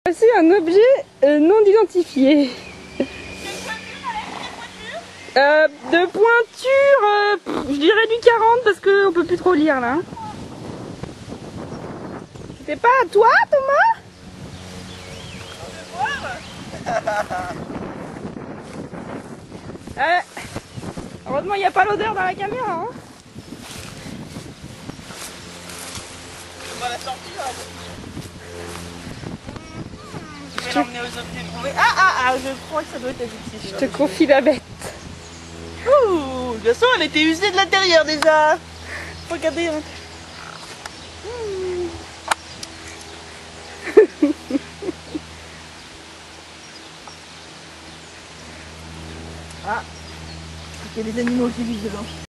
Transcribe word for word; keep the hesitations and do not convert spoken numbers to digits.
Voici un objet euh, non identifié. Euh, de pointure, euh, pff, je dirais du quarante parce qu'on peut plus trop lire là. C'était pas à toi, Thomas? euh, Heureusement il n'y a pas l'odeur dans la caméra. Hein. On va la sortir. Je vais l'emmener aux objets trouvés. Ah ah ah, je crois que ça doit être ici. Je te confie la bête. Ouh, de toute façon elle était usée de l'intérieur déjà. Regardez. Hein. Ah, il y a des animaux qui vivent dedans.